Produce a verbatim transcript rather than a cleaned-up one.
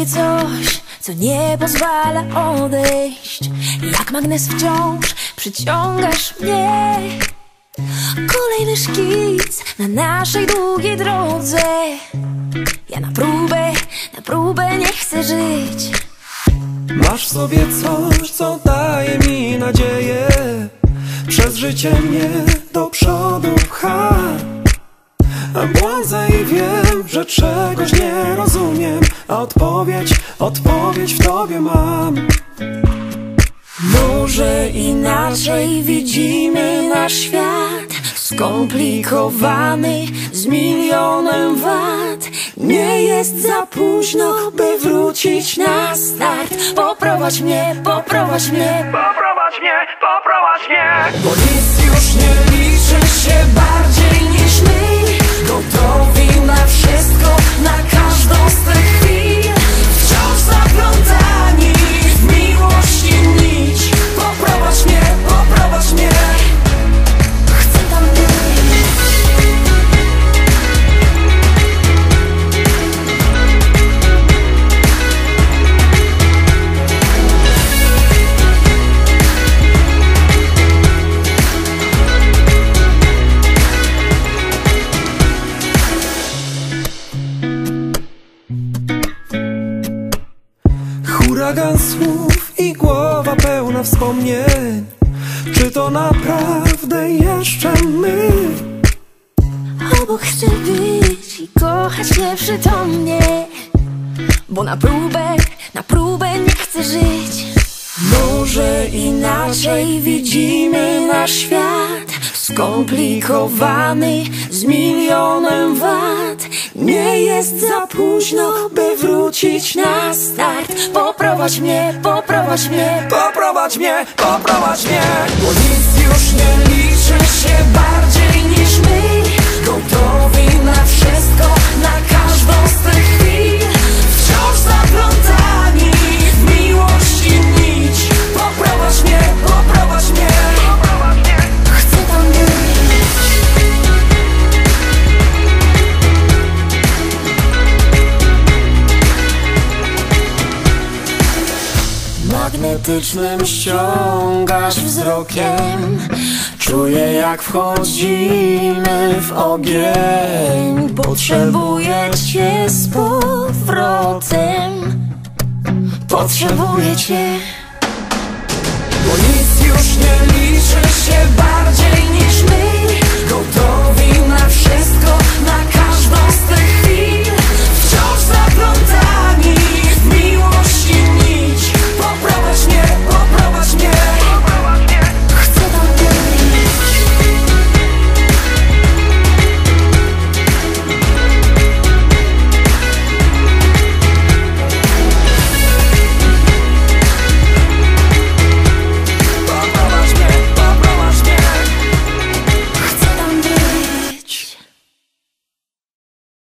ciebie coś, co nie pozwala odejść. Jak magnes wciąż przyciągasz mnie. Kolejny szkic na naszej długiej drodze. Ja na próbę, na próbę nie chcę żyć. Masz w sobie coś, co daje mi nadzieję. Przez życie mnie do przodu pcha. A błądzę i wiem, że czegoś nie rozumiem. A odpowiedź, odpowiedź w tobie mam. Może inaczej widzimy nasz świat, skomplikowany, z milionem wad. Nie jest za późno, by wrócić na start. Poprowadź mnie, poprowadź mnie, Poprowadź mnie, poprowadź mnie. bo nic już nie liczy się bardziej niż my. Gotowi na wszystko, na każdą z tych chwil. Wciąż zaplątani w miłości nić. Poprowadź mnie, poprowadź mnie. Chcę tam być. Huragan słów i głowa pełna wspomnień. Czy to naprawdę jeszcze my? Obok chcę być i kochać nieprzytomnie. Bo na próbę, na próbę nie chcę żyć. Może inaczej widzimy nasz świat, skomplikowany, z milionem wad. Nie jest za późno, by wrócić na start. Poprowadź mnie, poprowadź mnie, Poprowadź mnie, poprowadź mnie. bo nic już nie liczy się bardziej niż my. Gotowi na wszystko, na każdą z tych chwil. Wciąż zaplątani w miłości nić. Poprowadź mnie, poprowadź mnie, chcę tam być. Magnetycznym ściągasz wzrokiem. Czuję, jak wchodzimy w ogień. Potrzebuję cię z powrotem. Potrzebuję cię.